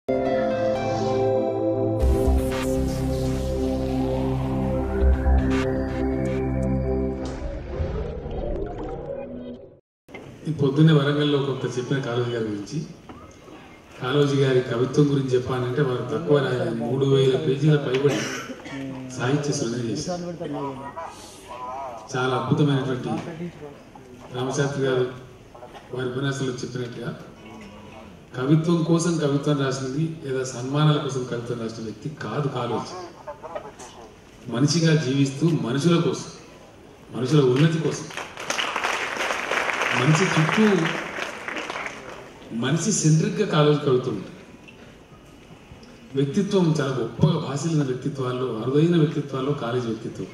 పొద్దున్నే వరంగల్లో కొంత చెప్పిన కాళోజీ గారి గురించి. కాళోజీ గారి కవిత్వం గురించి చెప్పాలంటే వారు తక్కువ 3000 పేజీల పైబడి సాహిత్య సృజన చేశారు. చాలా అద్భుతమైనటువంటి రామశాస్త్రి గారు వారి ఉపన్యాసంలో చెప్పినట్టుగా కవిత్వం కోసం కవిత్వం రాసింది లేదా సన్మానాల కోసం కవిత్వం రాసిన వ్యక్తి కాదు కాళోజీ. మనిషిగా జీవిస్తూ మనుషుల కోసం, మనుషుల ఉన్నతి కోసం, మనిషి చుట్టూ మనిషి సెంట్రిక్గా కాళోజీ కవిత్వం ఉంటుంది. వ్యక్తిత్వం చాలా గొప్పగా భాషలిన వ్యక్తిత్వాల్లో, అరుదైన వ్యక్తిత్వాల్లో కాళోజీ వ్యక్తిత్వం.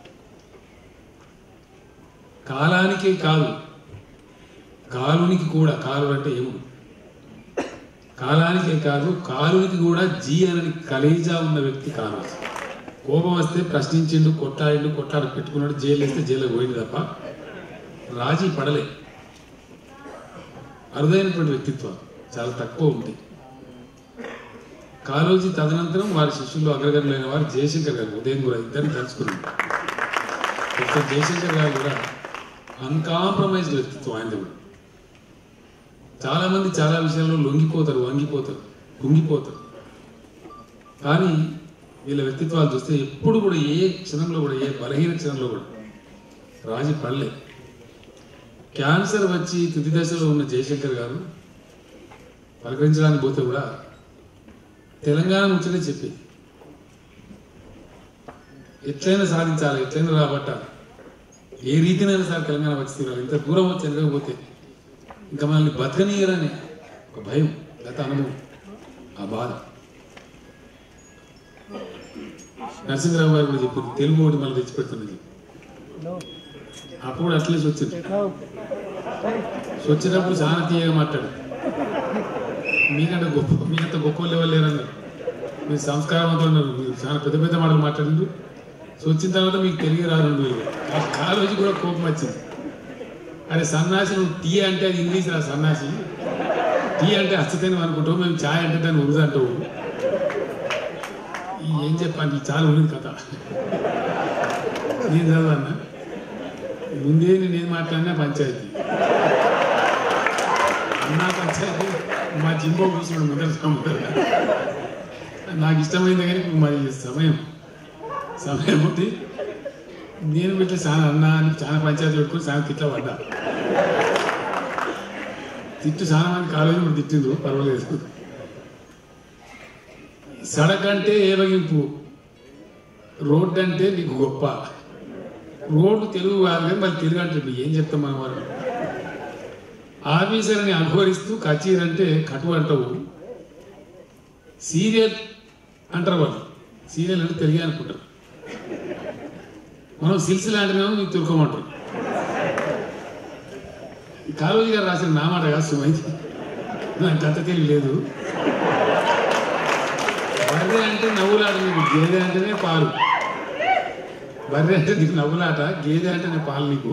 కాలానికే కాదు, కాలునికి కూడా, కాలు అంటే ఏముడు, కాలానికే కాదు కాలునికి కూడా జీ అని కలేజా ఉన్న వ్యక్తి కాళోజీ. కోపం వస్తే ప్రశ్నించిండు, కొట్లాడ పెట్టుకున్నాడు, జైలు వేస్తే జైలుకి పోయింది తప్ప రాజీ పడలే. అరుదైనటువంటి వ్యక్తిత్వాలు చాలా తక్కువ ఉంటాయి. కాళోజీ తదనంతరం వారి శిష్యుల్లో అగ్రగణులైన వారు జయశంకర్ గారు, ఉదయం కూడా ఇద్దరిని తలుచుకున్నారు. డాక్టర్ జయశంకర్ గారు కూడా అన్కాంప్రమైజ్డ్ వ్యక్తిత్వం ఆయనది కూడా. చాలా మంది చాలా విషయాల్లో లొంగిపోతారు, వంగిపోతారు, కుంగిపోతారు. కానీ వీళ్ళ వ్యక్తిత్వాలు చూస్తే ఎప్పుడు కూడా ఏ క్షణంలో కూడా, ఏ బలహీన క్షణంలో కూడా రాజీ పడలే. క్యాన్సర్ వచ్చి తుది దశలో ఉన్న జయశంకర్ గారు పలకరించడానికి పోతే కూడా తెలంగాణ ముచ్చటే చెప్పేది. ఎట్లయినా సాధించాలి, ఎట్లయినా రాబట్టాలి, ఏ రీతినైనా సార్ తెలంగాణ వచ్చి తీరాలి. ఇంత దూరం వచ్చి ఎనకపోతే ఇంకా మనల్ని బతకనీయరని ఒక భయం, గత అనుభవం, ఆ బాధ. నరసింహరావు గారు కూడా చెప్పారు, తెలుగు ఒకటి మళ్ళీ తెచ్చిపెడుతున్నది. అప్పుడు అట్లే వచ్చింది. వచ్చేటప్పుడు చాలా తీయగా మాట్లాడు, మీకంటే గొప్ప లెవెల్ లేరన్నారు, మీరు సంస్కారవంతులు ఉన్నారు, మీరు చాలా పెద్ద పెద్ద మాటలు మాట్లాడిండు. వచ్చిన తర్వాత మీకు తెలియ రాదు. కాళోజీ కూడా కోపం వచ్చింది. అరే సన్నాసి, నువ్వు టీ అంటే అది ఇంగ్లీష్ రా సన్నాసి, టీ అంటే అచ్చతని అనుకుంటావు, మేము ఛాయ్ అంటే దాన్ని ఉరుదు అంటావు. ఏం చెప్పాలి, చాలా ఉన్నది కథ. నేను చదవన్నా ముందే నేనేం మాట్లాడినా పంచాయతీ అన్నా, పంచాయతీ మా జింబో కూర్చున్నాడు ముందర. నాకు ఇష్టమైంది కానీ మరి సమయం ఉంటే నేను ఇట్లా చాలా అన్నా అని చాలా పంచాయతీ పెట్టుకుని చాలా తిట్లా పడ్డా. చాలా మంది కాలేజీ కూడా తిట్టిండ్రు, పర్వాలేదు. సడక్ అంటే ఏవగింపు, రోడ్డు అంటే నీకు గొప్ప. రోడ్డు తెలుగు కాదు కానీ మళ్ళీ తెలుగు అంటే ఏం చెప్తాం మనం. వారు ఆఫీసర్ అని అఘోరిస్తూ కచీర్ అంటే కటు అంటావు, సీరియల్ అంటారు వాళ్ళు. సీరియల్ అంటే తెలుగు అనుకుంటారు, మనం సిల్సిల్ అంటేనేమో మీకు తురుకోమంటారు. కాళోజీ గారు రాసిన నా మాట కాదు సుమైంది, నాకు అంత తెలివి లేదు. బర్రె అంటే నవ్వులాట, నీకు గేదె అంటేనే పాలు. బర్రె అంటే నీకు నవ్వులాట, గేదె అంటేనే పాలు. నీకు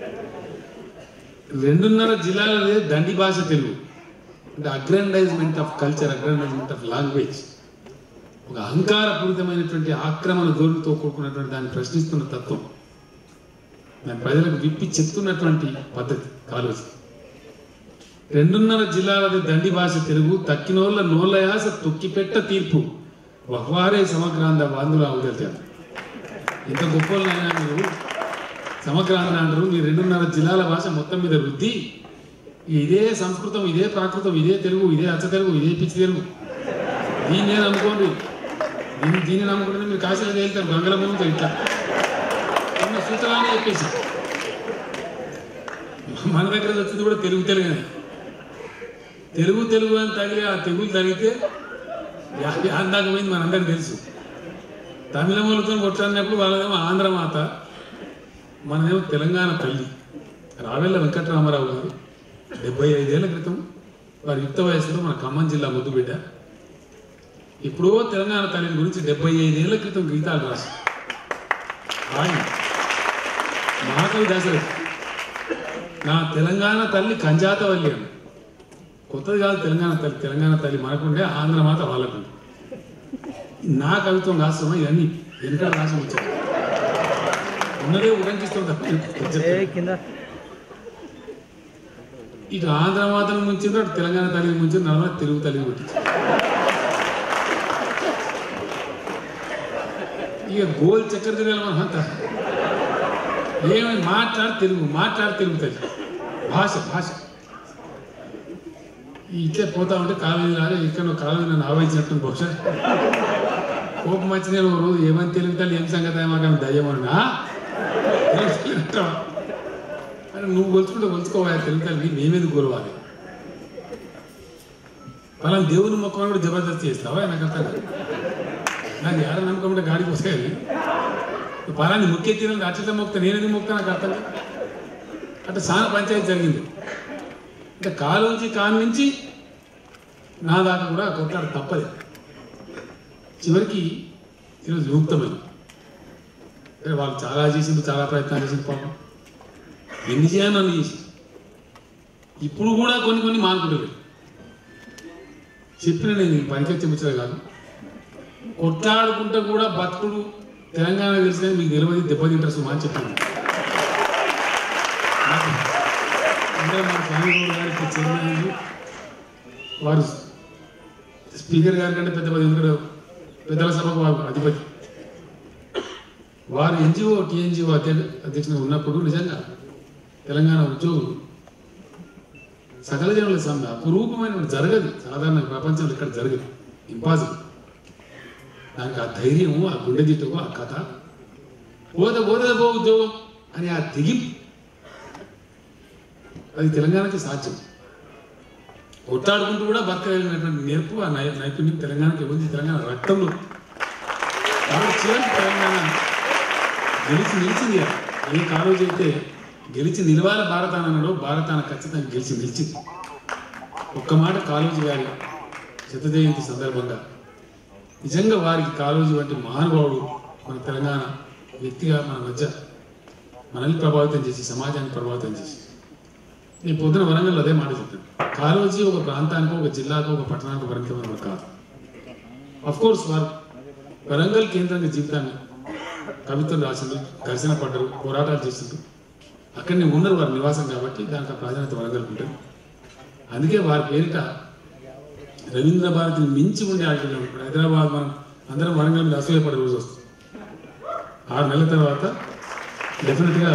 2.5 జిల్లాలదే దండి భాష తెలుగు. అంటే aggrandizement of culture, aggrandizement of language, ఒక అహంకారపూరితమైనటువంటి ఆక్రమణ ధోరణితో కూడుకున్నటువంటి దాన్ని ప్రశ్నిస్తున్న తత్వం, దాని ప్రజలకు విప్పి చెప్తున్నటువంటి పద్ధతి కాళోజీ. 2.5 జిల్లాలది దండి భాష తెలుగు, తక్కినోళ్ళ నోళ్ళ యాస తొక్కిపెట్ట తీర్పు, వహ్వారే సమగ్రాంధ బాంధులు అవుతారు. ఎంత గొప్పలైనా మీరు సమగ్రాంధ అంటారు. మీరు 2.5 జిల్లాల భాష మొత్తం మీద వృద్ధి, ఇదే సంస్కృతం, ఇదే ప్రాకృతం, ఇదే తెలుగు, ఇదే అచ్చ తెలుగు, ఇదే పిచ్చి తెలుగు. దీన్నే నమ్ముకోండి, దీన్ని నమ్ముకుంటే మీరు కాశీలో వెళ్తారు, గంగల భూమితో ఇట్లా ఉన్న సూత్రాన్ని చెప్పేసి. మన దగ్గర వచ్చింది కూడా తెలుగు అని తగిలి, ఆ తెగులు తగిలితే అందాక పోయింది మనందరికీ తెలుసు. తమిళ మూలతో కొట్లాడినప్పుడు వాళ్ళదేమో ఆంధ్ర మాత, మనదేమో తెలంగాణ తల్లి. రావెల్ల వెంకటరామారావు గారు 75 ఏళ్ల క్రితం వారి యుక్త వయసులో మన ఖమ్మం జిల్లా ముద్దుబిడ్డ, ఇప్పుడు తెలంగాణ తల్లి గురించి 75 ఏళ్ల క్రితం గీతాలు రాసి ఆయన మహాకవి దశరథి, నా తెలంగాణ తల్లి కంజాతవల్లి అని కొత్తది కాదు తెలంగాణ తల్లి మనకుండే ఆంధ్ర మాత వాళ్ళకుండే. నా కవిత్వం రాష్ట్రం ఇవన్నీ వెనక రాష్ట్రం వచ్చాయి ఉన్నదే ఉడంకిస్తాం తప్ప ఇటు ఆంధ్ర మాతను ముంచింది, అటు తెలంగాణ తల్లిని ముంచింది, నడవ తెలుగు తల్లిని పుట్టించింది. ఇక గోల్ చక్కెర తిరగాలి మనం అంతా. ఏమైనా మాట్లాడి తెలుగు తల్లి భాష ఇట్లే పోతా ఉంటే కాలేజీ రాలే ఇక్కడ కాలేజీ నన్ను ఆవహించినట్టు బహుశా కోపం వచ్చి నేను రోజు ఏమని తెలుగు తల్లి ఏం సంగతి మాకు దయ్యమన్నా అని నువ్వు కొలుచుకోవాలి తెలుగు తల్లి మేమేందుకు గొలవాలి. పలానా దేవుని మొక్కని కూడా జబర్దస్త్ చేస్తావా నాకు అర్థం కాదు. నాకు ఏడ నమ్మకం గాడికి వస్తాయి. పలాని ముఖ్య తీరాలు అట్లా మొక్తా నేనేది మొక్తా నాకు అర్థం కాదు. అంటే సాన పంచాయతీ జరిగింది. అంటే కాలోంచి నుంచి నా దాకా కూడా కొట్లాడ తప్పదు. చివరికి ఈరోజు విముక్తమైంది. వాళ్ళు చాలా చేసింది, చాలా ప్రయత్నాలు చేసింది. పాపం ఎన్ని చేయాలని అన్ని చేసి ఇప్పుడు కూడా కొన్ని మానుకుంటారు. చెప్పిన నేను పనికొచ్చే ముచ్చట కాదు. కొట్లాడుకుంటే కూడా బతుకుడు తెలంగాణ తెలిసిన మీకు తెలియదు దెబ్బతింటారు సుమా అని చెప్పాను. అందరూ మన స్వామిగౌడ్ గారికి చైర్మన్, వారు స్పీకర్ గారి కంటే పెద్దల సభకు వారు అధిపతి. వారు ఎన్జిఓ టీఎన్జిఓ అధ్యక్షుడు ఉన్నప్పుడు నిజంగా తెలంగాణ ఉద్యోగులు సకల జనుల సమ్మె అపురూపమైన జరగదు. సాధారణ ప్రపంచంలో ఇక్కడ జరగదు, ఇంపాసిబుల్. దానికి ఆ ధైర్యము, ఆ గుండె దిట్టుకు, ఆ కథ పోతే పో ఉద్యోగం అని ఆ తెగింపు, అది తెలంగాణకి సాధ్యం. కొట్లాడుకుంటూ కూడా బతకగలిగినటువంటి నేర్పు, ఆ నైపుణ్యం తెలంగాణకి ఉంది. తెలంగాణ రక్తంలో కాబట్టి చివరికి తెలంగాణ గెలిచి నిలిచింది. ఏ కాలేజీ అయితే గెలిచి నిలవాలి భారతానలో భారతాన ఖచ్చితంగా గెలిచి నిలిచింది. ఒక్క మాట కాళోజీ గారి శత జయంతి సందర్భంగా నిజంగా వారికి కాళోజీ వంటి మహానుభావుడు మన తెలంగాణ వ్యక్తిగా మన మధ్య మనల్ని ప్రభావితం చేసి సమాజాన్ని ప్రభావితం చేసి, నేను పొద్దున వరంగల్లో అదే మాట చెప్పాను. కాళోజీ ఒక ప్రాంతానికి, ఒక జిల్లాకు, ఒక పట్టణానికి పరిమితమైన కాదు. అఫ్కోర్స్ వారు వరంగల్ కేంద్రంగా జీవితాన్ని కవిత్వం రాసింది, ఘర్షణ పడ్డరు, పోరాటాలు చేసింది. అక్కడనే ఉన్నారు వారి నివాసం కాబట్టి దానికి ప్రాధాన్యత వరంగల్ ఉంటుంది. అందుకే వారి పేరిట రవీంద్ర భారతిని మించి ఉండే ఆటలు. ఇప్పుడు హైదరాబాద్ మనం అందరం వరంగల్ మీద అసూయపడే రోజు వస్తుంది. 6 నెలల తర్వాత డెఫినెట్గా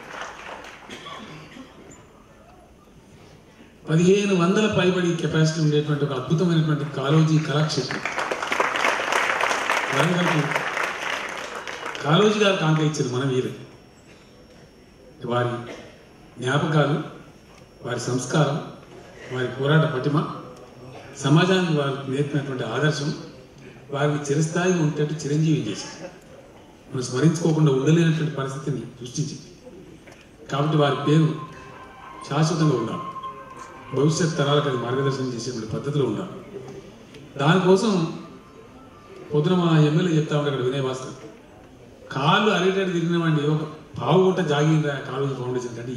1500 పైబడి కెపాసిటీ ఉండేటువంటి ఒక అద్భుతమైనటువంటి కాళోజీ కళాక్షేత్రం వరంగల్కు కాళోజీ గారు కాంక ఇచ్చారు మన వీరు. వారి జ్ఞాపకాలు, వారి సంస్కారం, వారి పోరాట పటిమ, సమాజానికి వారు నేర్పినటువంటి ఆదర్శం వారిని చిరస్థాయిగా ఉండేట్టు చిరంజీవి చేసింది. మనం స్మరించుకోకుండా ఉండలేనటువంటి పరిస్థితిని సృష్టించింది. కాబట్టి వారి పేరు శాశ్వతంగా ఉండాలి, భవిష్యత్ తరాలకు అది మార్గదర్శనం చేసేటువంటి పద్ధతిలో ఉండాలి. దానికోసం పొద్దున మా ఎమ్మెల్యే చెప్తా ఉంటాడు వినయ్ భాస్కర్, కాళ్ళు అరిటేటు తిరిగినవండి, ఒక పావు గుంట జాగిందా కాళోజీ ఫౌండేషన్ కంటే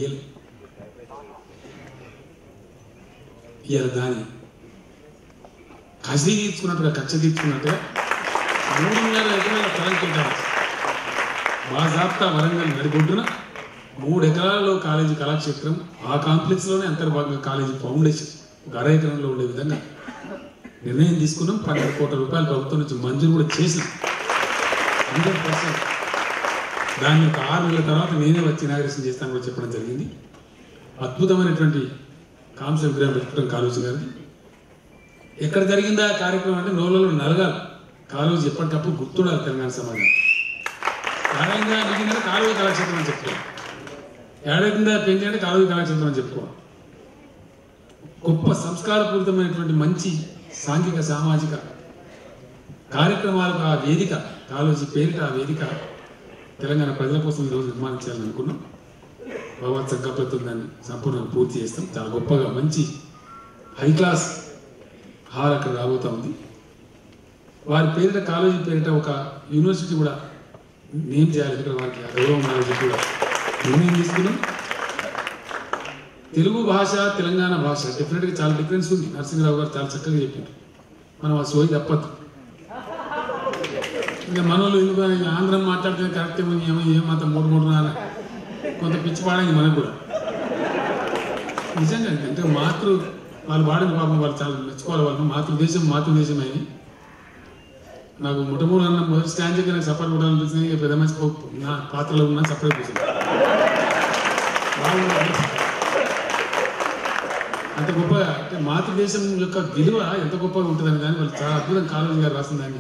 ఇవాళ దాని కసి తీర్చుకున్నట్టుగా, కక్ష తీర్చుకున్నట్టుగా 3.5 ఎకరాల స్థలం కేటాయించి బాజాప్తా వరంగల్ నడిబొడ్డున 3 ఎకరాలలో కాలేజీ కళాక్షేత్రం, ఆ కాంప్లెక్స్లోనే అంతర్భాగంగా కాలేజీ ఫౌండేషన్ ఒక 1/2 ఎకరంలో ఉండే విధంగా నిర్ణయం తీసుకున్నాం. 12 కోట్ల రూపాయలు ప్రభుత్వం నుంచి మంజూరు కూడా చేసినాం. 100%. దాన్ని ఒక 6 నెలల తర్వాత నేనే వచ్చి ఇనాగరేషన్ చేస్తాను కూడా చెప్పడం జరిగింది. అద్భుతమైనటువంటి కాంస్య విగ్రహం పెట్టుకోవడం కాళోజీ గారిది. ఎక్కడ జరిగిందా కార్యక్రమం అంటే నోళ్ళలో నలగాలి. కాళోజీ ఎప్పటికప్పుడు గుర్తుండాలి తెలంగాణ సమాజం. ఏడైందా మిగిలిన కాళోజీ కళాక్షేత్రం అని చెప్పుకోవాలి, ఏడైందా పెంచి అంటే కాళోజీ కళాక్షేత్రం అని చెప్పుకోవాలి. గొప్ప సంస్కారపూరితమైనటువంటి మంచి సాంఘిక సామాజిక కార్యక్రమాలకు ఆ వేదిక, కాళోజీ పేరిట ఆ వేదిక తెలంగాణ ప్రజల కోసం ఈరోజు నిర్మాణించాలని అనుకున్నాం. భగవత్ సంకల్పంతో దాన్ని సంపూర్ణంగా పూర్తి చేస్తాం. చాలా గొప్పగా మంచి హై క్లాస్ హాల్ అక్కడ రాబోతా ఉంది. వారి పేరిట, కాళోజీ పేరిట ఒక యూనివర్సిటీ కూడా నేమ్ చేయాలి. ఇక్కడ వారికి గౌరవం కూడా నిర్ణయం తీసుకున్నాం. తెలుగు భాష తెలంగాణ భాష డెఫినెట్గా చాలా డిఫరెన్స్ ఉంది. నరసింహరావు గారు చాలా చక్కగా చెప్పారు. మనం ఆ సోయి తప్పదు. ఇంకా మనోళ్ళు ఎందుకు ఆంధ్రం మాట్లాడితే కరెక్ట్ ఏమంత మూడు నాన్న కొంత పిచ్చి పాడైంది మనకు కూడా నిజంగా. అంటే వాళ్ళు వాడిన పాపం వాళ్ళు చాలా మెచ్చుకోవాలి. వాళ్ళు మాతృదేశం అని నాకు ముఠమూడు అన్న మొదటి స్టాండ్ దగ్గర నాకు సపరేట్ కూడా అనిపిస్తుంది. పెద్ద మంచి నా పాత్రలో ఉన్నా సపరేట్ కూర్చుంది. అంత గొప్పగా అంటే మాతృదేశం యొక్క విలువ ఎంత గొప్పగా ఉంటుందని కానీ వాళ్ళు చాలా అద్భుతంగా కాళోజీ గారు రాసిన దాన్ని.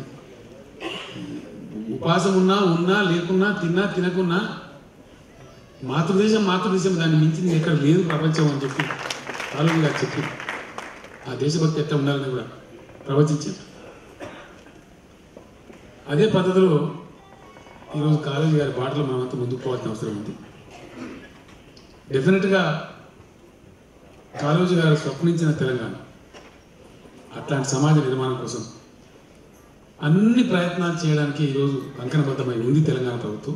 ఉపాసం ఉన్నా లేకున్నా తినకున్నా మాతృదేశం దాన్ని మించింది ఎక్కడ లేదు ప్రపంచం అని చెప్పి కాళోజీ గారు చెప్పి ఆ దేశభక్తి ఎట్లా ఉండాలని కూడా ప్రవచించారు. అదే పద్ధతిలో ఈరోజు కాళోజీ గారి బాటలో మనమంతా ముందుకు పోవాల్సిన అవసరం ఉంది. డెఫినెట్గా కాళోజీ గారు స్వప్నించిన తెలంగాణ అట్లాంటి సమాజ నిర్మాణం కోసం అన్ని ప్రయత్నాలు చేయడానికి ఈరోజు కంకణబద్ధమై ఉంది తెలంగాణ ప్రభుత్వం.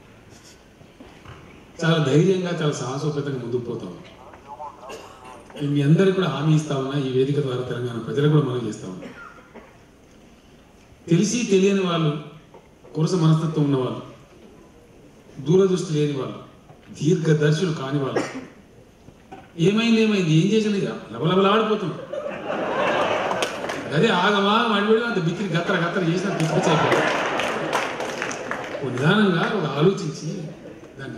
చాలా ధైర్యంగా చాలా సాహసోపేతంగా ముందుకు పోతాం. మీ అందరికీ కూడా హామీ ఇస్తా ఉన్నా, ఈ వేదిక ద్వారా తెలంగాణ ప్రజలకు కూడా మనం చేస్తా ఉన్నాం. తెలిసి తెలియని వాళ్ళు, కొరస మనస్తత్వం ఉన్నవాళ్ళు, దూరదృష్టి లేని వాళ్ళు, దీర్ఘదర్శులు కాని వాళ్ళు ఏమైంది ఏం చేసింది లబలబలాడిపోతున్నాం. అదే ఆగమా మడిపడి అంత బిక్కిరి గత్తర చేసిన పిచ్చిపోయి నిదానంగా ఒక ఆలోచించి దాన్ని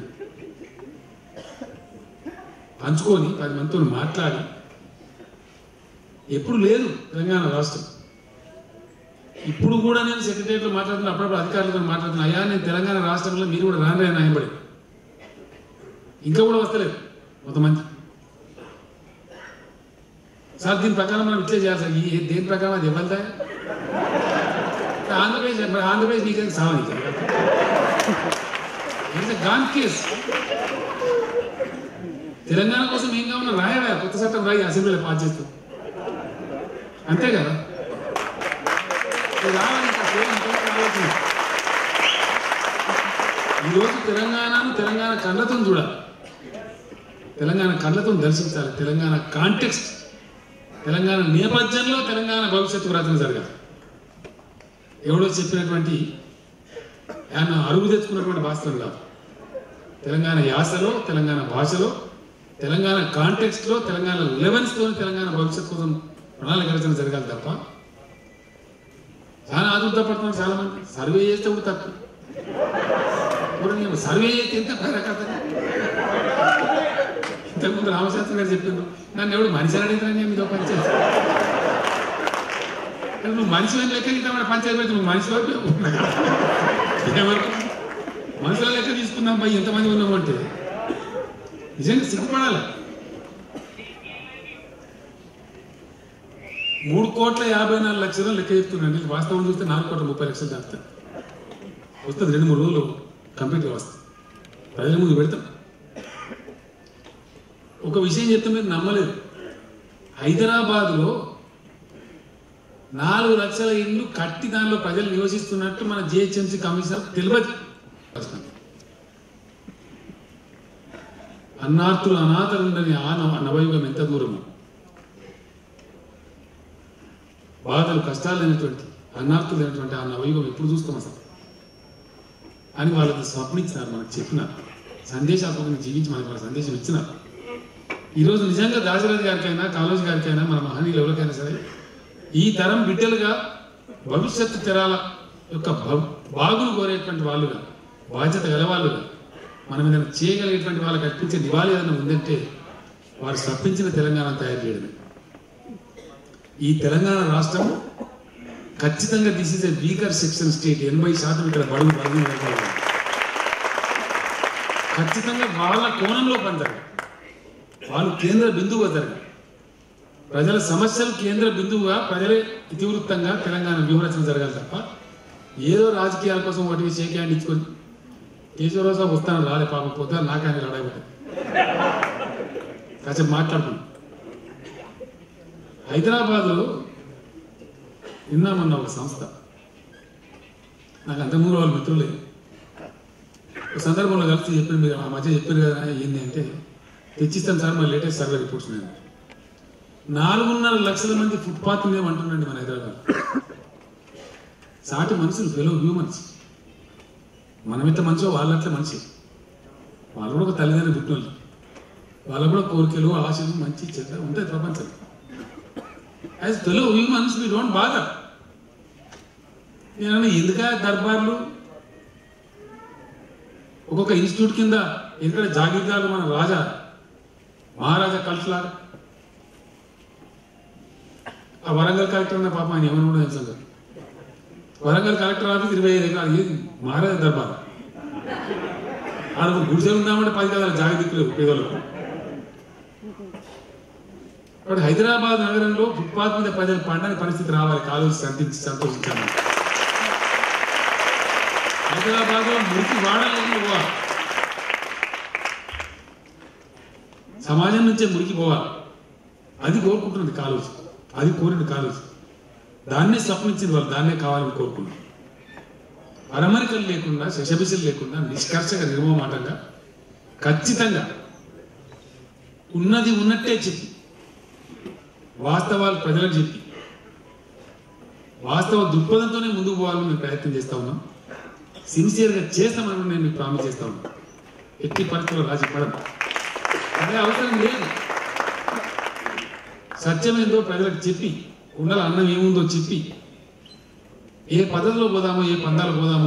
పంచుకొని 10 మందితో మాట్లాడి ఎప్పుడు లేదు తెలంగాణ రాష్ట్రం. ఇప్పుడు కూడా నేను సెక్రటరీలో మాట్లాడుతున్నా, అప్పుడప్పుడు అధికారులతో మాట్లాడుతున్నా. అయ్యా నేను తెలంగాణ రాష్ట్రంలో మీరు కూడా రాని నాయబడి ఇంకా కూడా వస్తలేదు కొంతమంది. సార్ దీని ప్రకారం మనం ఇట్లే చేయాలి సార్. దేని ప్రకారం అది ఇవ్వదా? ఆంధ్రప్రదేశ్ నీకు సావని గాన్ కేస్. తెలంగాణ కోసం ఏం కావాలన్నా రాయడా, కొత్త చట్టం రాయి, అసెంబ్లీలో పాస్ చేస్తాం అంతే కదా. ఈరోజు తెలంగాణ కళ్ళతో చూడాలి, తెలంగాణ కళ్ళతో దర్శించాలి. తెలంగాణ కాంటెక్స్ట్, తెలంగాణ నేపథ్యంలో తెలంగాణ భవిష్యత్తు రచన జరగాలి. ఎవడో చెప్పినటువంటి ఆయన అరుగు తెచ్చుకున్నటువంటి భాషలు కాదు. తెలంగాణ యాసలో, తెలంగాణ భాషలో, తెలంగాణ కాంటెక్స్ట్లో, తెలంగాణ రిలవెన్స్తో తెలంగాణ భవిష్యత్తు కోసం ప్రణాళిక రచన జరగాలి తప్ప చాలా ఆదుర్దా పడుతున్నారు చాలా మంది. సర్వే చేస్తే కూడా తప్పు. సర్వే చేస్తే ఎంత రకత. ఇంతకుముందు రామశాస్త్రి గారు చెప్పిండు, నన్ను ఎవడు మనిషి అడిగితే మీదో పంచాయతీ. నువ్వు మనిషి లెక్క ఇద్దామని పంచాయతీ పెడితే నువ్వు మనిషి వరకు ఏమన్నా మనుషుల లెక్క తీసుకున్నాం పోయి ఎంతమంది ఉన్నాము అంటే నిజంగా సిగ్గుపడాలి. 3,54,00,000 లెక్క చెప్తున్నాండి. వాస్తవం చూస్తే 4,30,00,000 దాటుతాయి. వస్తుంది 2-3 రోజులు కంప్లీట్గా వస్తుంది. ప్రజల ముందు పెడతాం. ఒక విషయం చెప్తే మీరు నమ్మలేదు. హైదరాబాద్లో 4 లక్షల ఇళ్ళు కట్టి దానిలో ప్రజలు నివసిస్తున్నట్టు మన జిహెచ్ఎంసీ కమిషనర్ తెలియదు. అన్నార్తులు అనాథలుండని ఆ నవయుగం ఎంత దూరము, బాధలు కష్టాలు లేనటువంటి అన్నార్తులు లేనటువంటి ఆ నవయుగం ఎప్పుడు చూస్తాం అసలు అని వాళ్ళకి స్వప్నించినారు, మనకు చెప్పినారు. సందేశాత్మకంగా జీవించి మనకి వాళ్ళ సందేశం ఇచ్చినారు. ఈరోజు నిజంగా దాశరథి గారికైనా, కాళోజీ గారికైనా, మన మహనీయులు ఎవరికైనా సరే ఈ తరం బిడ్డలుగా భవిష్యత్తు తరాల యొక్క బాగులు కోరేటువంటి వాళ్ళుగా, బాధ్యత గలవాళ్ళుగా, మనం ఏదైనా చేయగలిగేటువంటి వాళ్ళకి అర్పించే దివాళీ ఏదైనా ఉందంటే వారు స్వప్నించిన తెలంగాణ తయారు చేయడమే. ఈ తెలంగాణ రాష్ట్రం ఖచ్చితంగా this is a weaker section state. 80% ఇక్కడ బడుగు ఖచ్చితంగా వాళ్ళ కోణంలో పనిజరగాలి. వాళ్ళు కేంద్ర బిందువుగా జరగాలి. ప్రజల సమస్యలు కేంద్ర బిందువుగా, ప్రజలే ఇతివృత్తంగా తెలంగాణ వ్యూహరచన జరగాలి తప్ప ఏదో రాజకీయాల కోసం ఒకటి షేక్ హ్యాండ్ ఇచ్చుకొని కేశవరావు సాబ్ వస్తాను రాలే పాపం పోతే నాకు ఆయన అడగబడి కాసేపు మాట్లాడుతున్నాం. హైదరాబాద్లో విన్నామన్న ఒక సంస్థ, నాకు అంతకుముందు వాళ్ళ మిత్రులే ఒక సందర్భంలో కలిసి చెప్పారు, మీరు ఆ మధ్య చెప్పారు కదా ఏంటి అంటే తెచ్చిస్తాం సార్ మా లేటెస్ట్ సర్వే రిపోర్ట్స్ నేను 4.5 లక్షల మంది ఫుట్పాత్ మీద అంటున్నాండి మన హైదరాబాద్. సాటి మనుషులు, ఫెలో హ్యూమన్స్. మనమింత మనిషి వాళ్ళు అట్లా మనిషి. వాళ్ళు కూడా ఒక తల్లిదండ్రులు పుట్టినోళ్ళు. వాళ్ళకు కూడా కోరికలు, ఆశలు, మంచి చెడ్డ ఉంటాయి ప్రపంచం. As fellow humans we don't bother. నేను ఎందుక దర్బార్లు ఒక్కొక్క ఇన్స్టిట్యూట్ కింద ఎందుకంటే జాగీర్దారు మన రాజా మహారాజా కల్చలాగా ఆ వరంగల్ కలెక్టర్ ఉన్న పాప ఆయన ఏమన్నా కూడా తెలుసు. వరంగల్ కలెక్టర్ ఆఫీస్ 25 ఎకరాలు ఏది మహారాజా దర్బార్. ఆడకు గుడిసెలు ఉందామంటే 10 గదాలు జాగ దిక్కులేవు పేదలకు. కాబట్టి హైదరాబాద్ నగరంలో ఫుట్పాత్ మీద ప్రజలు పండని పరిస్థితి రావాలి. కాలువ సంతోషించాలి. హైదరాబాద్ లో మురికి వాడాలని పోవాలి. సమాజం నుంచే మురికి పోవాలి. అది కోరుకుంటుంది కాలేజ్. అది కోరిన కాలేజ్. దాన్నే స్వప్నించింది వాళ్ళు. దాన్నే కావాలని కోరుకున్నారు. అరమరికలు లేకుండా, శశబిసలు లేకుండా, నిష్కర్షగా, నిర్మమాటంగా, ఖచ్చితంగా ఉన్నది ఉన్నట్టే చెప్పి, వాస్తవాలు ప్రజలకు చెప్పి, వాస్తవ దృక్పథంతోనే ముందుకు పోవాలని మేము ప్రయత్నం చేస్తా ఉన్నాం. సిన్సియర్గా చేస్తామని నేను మీకు ప్రామిస్ చేస్తా ఉన్నాను. ఎట్టి పరిస్థితుల్లో రాజీ పడను. అదే అవసరం లేదు. సత్యమేందో ప్రజలకు చెప్పి, కుండల అన్నం ఏముందో చెప్పి, ఏ పద్ధతిలో పోదామో, ఏ పందాలు పోదామో,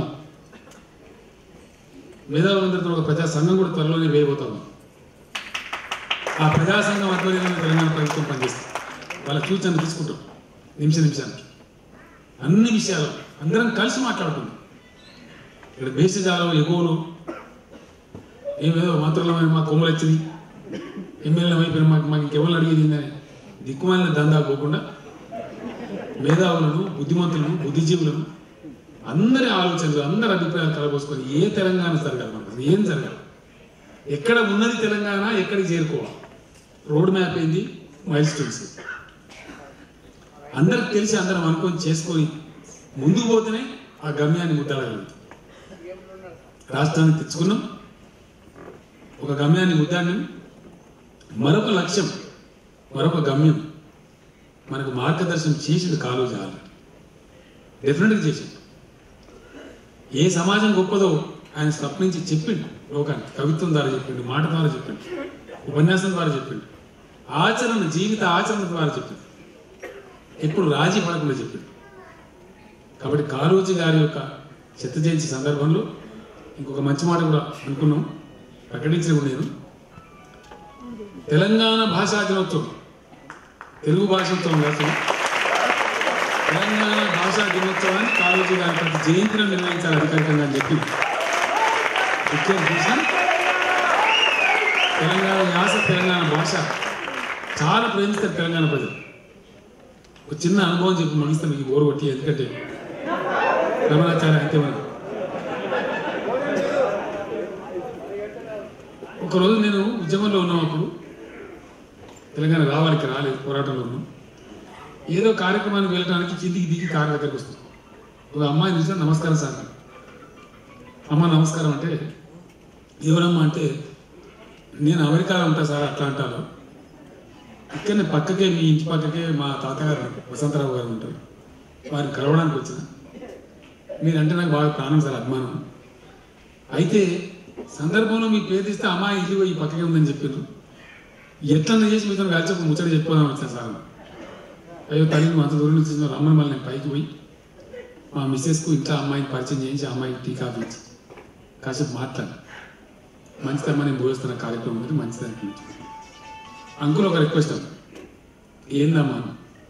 మేధావులందరితో ఒక ప్రజా సంఘం కూడా త్వరలోనే వేయబోతాము. ఆ ప్రజా సంఘం ఆధ్వర్యంలో తెలంగాణ ప్రభుత్వం పనిచేస్తుంది. వాళ్ళ సూచనలు తీసుకుంటాం నిమిషానికి. అన్ని విషయాలు అందరం కలిసి మాట్లాడుతున్నాం. ఇక్కడ బేసిజాలో ఎగోలు ఏమేదో మంత్రులమైన మా కొమ్మలు వచ్చింది, ఎమ్మెల్యే అయిపోయిన మాకు ఇంకెవరు అడిగేది అని దిక్కుమాలిన దందా పోకుండా మేధావులను, బుద్ధిమంతులను, బుద్ధిజీవులను అందరి ఆలోచనలు, అందరి అభిప్రాయాలు కలబోసుకొని ఏ తెలంగాణ జరగాలి, మనకు ఏం జరగాలి, ఎక్కడ ఉన్నది తెలంగాణ, ఎక్కడికి చేరుకోవాలి, రోడ్ మ్యాప్ ఏంది, మైల్ స్టోన్స్ అందరికి తెలిసి అందరం అనుకొని చేసుకొని ముందుకు పోతేనే ఆ గమ్యాన్ని ముద్దాడగలుగుతాం. రాష్ట్రాన్ని తెచ్చుకున్నాం, ఒక గమ్యాన్ని ముద్దాడినాం. మరొక లక్ష్యం, మరొక గమ్యం మనకు మార్గదర్శనం చేసింది కాలేజీ. ఆల్రెడీ డెఫినెట్గా చేసింది. ఏ సమాజం గొప్పదో ఆయన స్వప్నించి చెప్పిండు లోకానికి. కవిత్వం ద్వారా చెప్పిండు, మాట ద్వారా చెప్పిండు, ఉపన్యాసం ద్వారా చెప్పిండు, ఆచరణ, జీవిత ఆచరణ ద్వారా చెప్పిండు. ఎప్పుడు రాజీ పడకుండా చెప్పిండు. కాబట్టి కాళోజీ గారి యొక్క శత జయంతి సందర్భంలో ఇంకొక మంచి మాట కూడా అనుకున్నాం, ప్రకటించిన నేను. తెలంగాణ భాషా దినోత్సవం, తెలుగు భాషోత్సవం కాదు, తెలంగాణ భాషా దినోత్సవాన్ని కాళోజీ గారి ప్రతి జయంతిని నిర్వహించాలి అధికారికంగా అని చెప్పి డిక్లేర్ చేసి, తెలంగాణ యాస, తెలంగాణ భాష చాలా ప్రేమిస్తారు తెలంగాణ ప్రజలు. ఒక చిన్న అనుభవం చెప్పి ముగిస్తే మీకు ఓరు కొట్టి. ఎందుకంటే రమణాచార్య అయితే మనం ఒకరోజు నేను ఉద్యమంలో ఉన్నప్పుడు, తెలంగాణ రావాలికి రాలేదు, పోరాటంలో ఉన్నాం. ఏదో కార్యక్రమానికి వెళ్ళడానికి కిందికి దిగి కారు దగ్గరికి వస్తాం. ఒక అమ్మాయిని చూస్తే నమస్కారం సార్. అమ్మ నమస్కారం అంటే, ఎవరమ్మా అంటే, నేను అమెరికాలో ఉంటా సార్ అట్లా అంటారు. ఇక్కడనే పక్కకే, మీ ఇంటి పక్కకే మా తాతగారు వసంతరావు గారు ఉంటారు, వారిని కలవడానికి వచ్చిన. మీరంటే నాకు బాగా ప్రాణం సార్, అభిమానం. అయితే సందర్భంలో మీ పేరు తీస్తే అమ్మాయి ఇల్లు ఈ పక్కకే ఉందని చెప్పారు. ఎట్లన్నా చేసి మీతో కలిసి ఒక ముచ్చట చెప్పుకోదాం వచ్చాను సార్. అయ్యో తల్లి అంత దూరం నుంచి రమ్మని మళ్ళీ నేను పైకి పోయి మా మిస్సెస్కు ఇంట్లో అమ్మాయిని పరిచయం చేయించి, అమ్మాయికి టీ కాఫీ ఇచ్చి కాసేపు మాట్లాడి, మంచిదమ్మా నేను పోయిస్తున్న కార్యక్రమం ఉంది మంచిదానికి. అంకుల్ ఒక రిక్వెస్ట్ అమ్మ. ఏందమ్మా?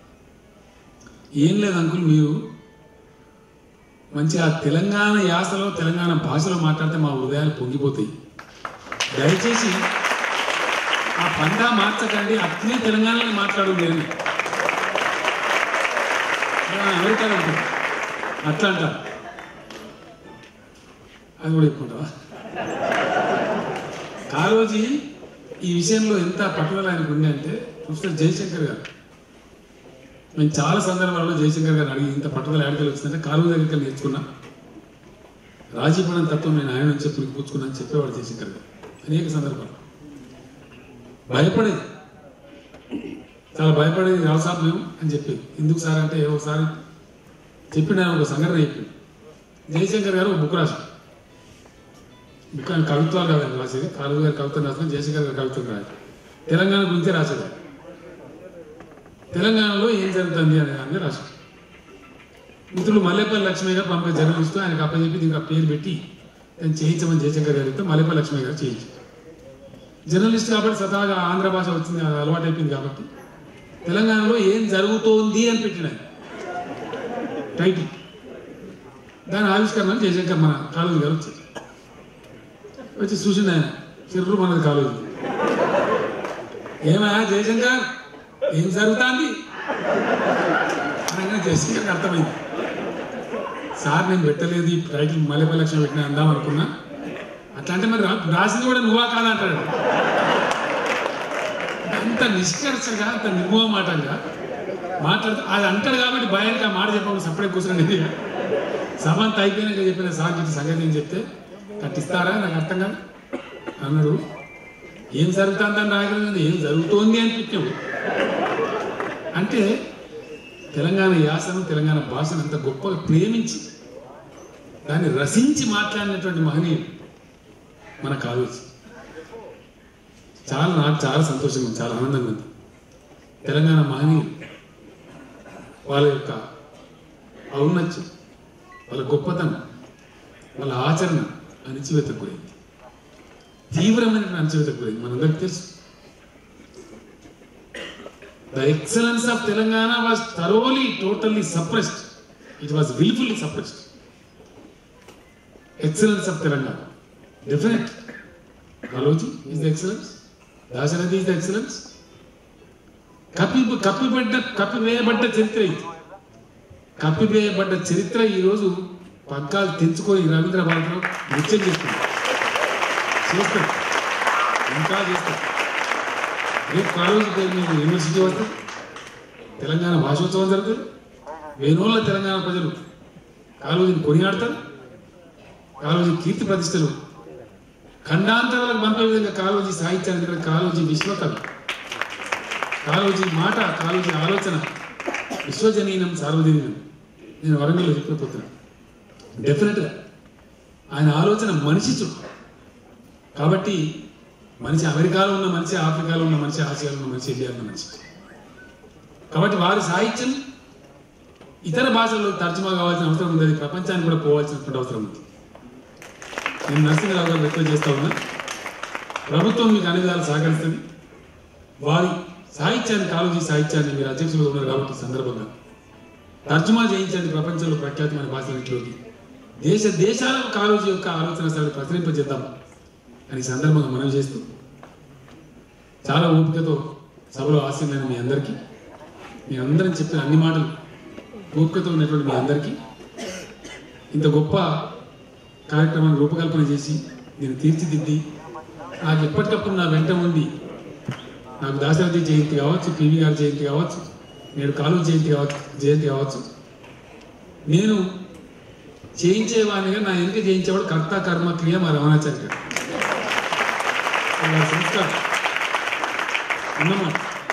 ఏం లేదు అంకుల్, మీరు మంచిగా తెలంగాణ యాసలో, తెలంగాణ భాషలో మాట్లాడితే మా హృదయాలు పొంగిపోతాయి. దయచేసి ఆ పందా మార్చకండి, అట్లే తెలంగాణలో మాట్లాడు. నేను అమెరికాలో ఉంటుంది అట్లా అంటారు. అది కూడా చెప్పుకుంటావా? కాళోజీ ఈ విషయంలో ఎంత పట్టుదల ఆయనకు ఉంది అంటే, ప్రొఫెసర్ జయశంకర్ గారు, నేను చాలా సందర్భాల్లో జయశంకర్ గారు అడిగి ఇంత పట్టుదల ఆడికలు వచ్చిందంటే కాళోజీ దగ్గరికి నేర్చుకున్నా. రాజీపడని తత్వం నేను ఆయన నుంచి పుచ్చుకున్నాను చెప్పేవాడు జయశంకర్ గారు అనేక సందర్భాలు. భయపడేది, చాలా భయపడేది. రావుసాబ్ మేము అని చెప్పేది. ఎందుకు సార్ అంటే ఒకసారి చెప్పిన ఒక సంఘటన చెప్పింది. జయశంకర్ గారు ఒక బుక్ రాశారు. బుక్ ఆయన కవిత్వాలు కాదని రాసేది, కాళోజీ గారి కవిత్వం రాసిన, జయశంకర్ గారి కవిత్వం రాదు. తెలంగాణ గురించే రాసేది. తెలంగాణలో ఏం జరుగుతుంది అనే దాన్ని రాశారు. మిత్రులు మల్లేపల్లి లక్ష్మయ్య గారు పంపే జర్నలిస్టు ఆయనకు అప్పచెప్పి దీనికి పేరు పెట్టి నేను చేయించమని జయశంకర్ గారితో మల్లేపల్లి లక్ష్మయ్య గారు చేయించారు. జర్నలిస్ట్ కాబట్టి స్వతహాగా ఆంధ్ర భాష వచ్చింది, అలవాటు అయిపోయింది కాబట్టి తెలంగాణలో ఏం జరుగుతోంది అని పెట్టిన టైటిల్. దాని ఆవిష్కరణ జయశంకర్ మన కాళోజీ గారు వచ్చి చూసిండు. ఆయన చిర్రు మనది కాళోజీ. ఏమయ్యా జయశంకర్ ఏం జరుగుతుంది అనగానే జయశంకర్కి అర్థమైంది. సార్ నేను పెట్టలేదు ఈ టైటిల్, మల్లెపల్లి లక్ష్యం పెట్టిన అందాం అనుకున్నా. అట్లా అంటే మరి రాసింది కూడా నువ్వా కాదంటాడు. అంత నిష్కర్షగా, అంత నిర్మోహమాటంగా మాట్లాడుతూ అది అంటాడు కాబట్టి భయానికి ఆ మాట చెప్పకుండా సపరేట్ కూర్చోండి. సభ అంతా అయిపోయినాక చెప్పిన సార్ గిట్ల సంగతి నేను చెప్తే కట్టిస్తారా నాకు అర్థం కాదు అన్నాడు. ఏం జరుగుతుందని రాగలిగింది, ఏం జరుగుతోంది అని పెట్టావు. అంటే తెలంగాణ యాసను, తెలంగాణ భాషను అంత గొప్పగా ప్రేమించి దాన్ని రసించి మాట్లాడినటువంటి మహనీయుడు మన కాళోజీ. నాకు చాలా సంతోషంగా ఉంది, చాలా ఆనందంగా ఉంది. తెలంగాణ మహనీయులు వాళ్ళ యొక్క ఔన్నత్యం, వాళ్ళ గొప్పతనం, వాళ్ళ ఆచరణ అణచివేతకు గురైంది, తీవ్రమైన అణచివేతకు గురైంది. మనందరికీ తెలుసు. The excellence of Telangana was thoroughly, totally suppressed. It was willfully suppressed. Excellence of Telangana, definite. Kaluji is the excellence. Dasharathy is the excellence. కప్పివేయబడ్డ చరిత్ర ఇది. కప్పివేయబడ్డ చరిత్ర ఈరోజు పగ్గాలు తెంచుకొని రవీంద్ర భారతిలో నృత్యం చేస్తుంది, చేస్తారు, ఇంకా చేస్తారు. రేపు కాళోజీ పేరు మీద యూనివర్సిటీ వస్తుంది, తెలంగాణ భాషోత్సవం జరుగుతుంది. వేణోళ్ళ తెలంగాణ ప్రజలు కాళోజీని కొనియాడతారు. కాళోజీ కీర్తి ప్రతిష్టలు ఖండాంతరాలకు పంపే విధంగా కాళోజీ సాహిత్యాన్ని, ఇక్కడ కాళోజీ విశ్వకవి, కాళోజీ మాట, కాళోజీ ఆలోచన విశ్వజనీనం సార్వజనీనం. నేను వరంగల్లో చెప్పిపోతున్నాను. డెఫినెట్గా ఆయన ఆలోచన మనిషి చుట్టూ కాబట్టి మనిషి అమెరికాలో ఉన్న మనిషి, ఆఫ్రికాలో ఉన్న మనిషి, ఆసియాలో ఉన్న మనిషి, ఇండియాలో ఉన్న మనిషి. కాబట్టి వారి సాహిత్యం ఇతర భాషల్లో తర్జుమా కావాల్సిన అవసరం ఉంది, అది ప్రపంచానికి కూడా పోవాల్సినటువంటి అవసరం ఉంది. నేను నరసింహరావు గారు రిక్వెస్ట్ చేస్తా ఉన్నా, ప్రభుత్వం మీకు అన్ని విధాలు సహకరిస్తుంది. వారి సాహిత్యాన్ని, కాళోజీ సాహిత్యాన్ని మీరు అధ్యక్షులుగా ఉన్నారు కాబట్టి ఈ సందర్భంగా తర్జుమా చేయించండి ప్రపంచంలో ప్రఖ్యాతమైన భాషలన్నింటిలోకి. దేశాలకు కాళోజీ యొక్క ఆలోచన సరే ప్రచురింపజేద్దాం అని సందర్భంగా మనవి చేస్తూ, చాలా ఓపికతో సభలో ఆశీర్వైన మీ అందరికీ, మీ అందరం చెప్పిన అన్ని మాటలు ఓపికతో ఉన్నటువంటి మీ అందరికీ, ఇంత గొప్ప కార్యక్రమాన్ని రూపకల్పన చేసి దీన్ని తీర్చిదిద్ది నాకు ఎప్పటికప్పుడు నా వెంట ఉండి, నాకు దాశరథి జయంతి కావచ్చు, పివి గారి జయంతి కావచ్చు, నేడు కాళోజీ జయంతి కావచ్చు, నేను చేయించేవాడిగా నా వెనుక చేయించేవాడు కర్త కర్మ క్రియ మా రమణాచార్య గారు సంస్కారం అన్నమాట.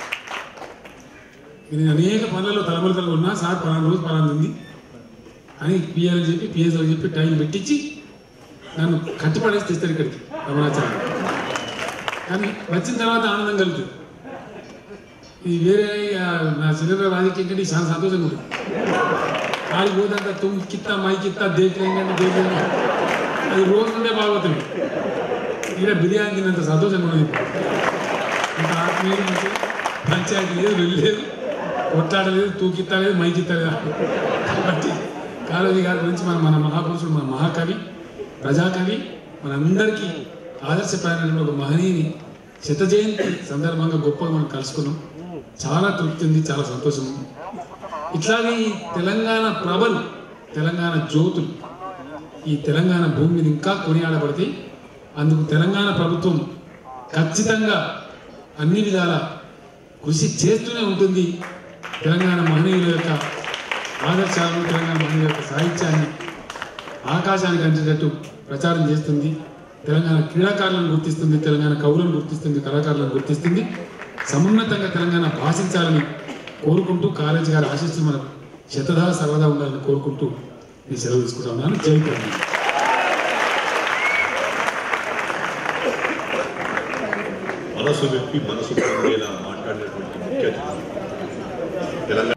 నేను అనేక పనులలో తలములకలు ఉన్నా, సార్ పలానా రోజు పలానా ఉంది అని పిఎల్ చెప్పి పిఎస్లో చెప్పి టైం పెట్టించి నన్ను కట్టిపడేసి తెస్తారు ఇక్కడికి రమణాచార్య. కానీ వచ్చిన తర్వాత ఆనందం కలుగుతుంది. ఇది వేరే నా చిన్న రాజకీయం కంటే చాలా సంతోషంగా ఉంటుంది. ఆడికి పోదంతా తుమ్ కిత్తా మై కిత్తా దేకంటే అది రోజు ఉండే బాగోతుంది. ఇక్కడ బిర్యానీ తిన్నంత సంతోషంగా ఉన్నది. ఇంత ఆత్మీయులు మంచి పంచాయతీ లేదు, వెళ్ళలేదు, కొట్లాడలేదు, తూకిత్తా లేదు, మైకిత్తా లేదు. కాబట్టి కాళోజీ గారి గురించి మన మహాపురుషుడు, మన మహాకవి, ప్రజాకవి, మనందరికీ ఆదర్శప్రాయమైన ఒక మహనీయుని శత జయంతి సందర్భంగా గొప్పగా మనం కలుసుకున్నాం. చాలా తృప్తి ఉంది, చాలా సంతోషం ఉంది. ఇట్లాగే ఈ తెలంగాణ ప్రభలు, తెలంగాణ జ్యోతులు ఈ తెలంగాణ భూమి మీద ఇంకా కొనియాడబడితే అందుకు తెలంగాణ ప్రభుత్వం ఖచ్చితంగా అన్ని విధాల కృషి చేస్తూనే ఉంటుంది. తెలంగాణ మహనీయుల యొక్క ఆదర్శాలను, తెలంగాణ మహనీయుల యొక్క సాహిత్యాన్ని ఆకాశానికి అంచేటట్టు ప్రచారం చేస్తుంది. తెలంగాణ క్రీడాకారులను గుర్తిస్తుంది, తెలంగాణ కవులను గుర్తిస్తుంది, కళాకారులను గుర్తిస్తుంది. సమున్నతంగా తెలంగాణ భాషించాలని కోరుకుంటూ కాలేజీ గారి ఆశీస్సులు మనకు శతదా సర్వదా ఉండాలని కోరుకుంటూ నేను సెలవు తీసుకుంటా ఉన్నాను. జై తెలంగాణ. మనసు విప్పి మనసు మాట్లాడినటువంటి ముఖ్య అతిథి తెలంగాణ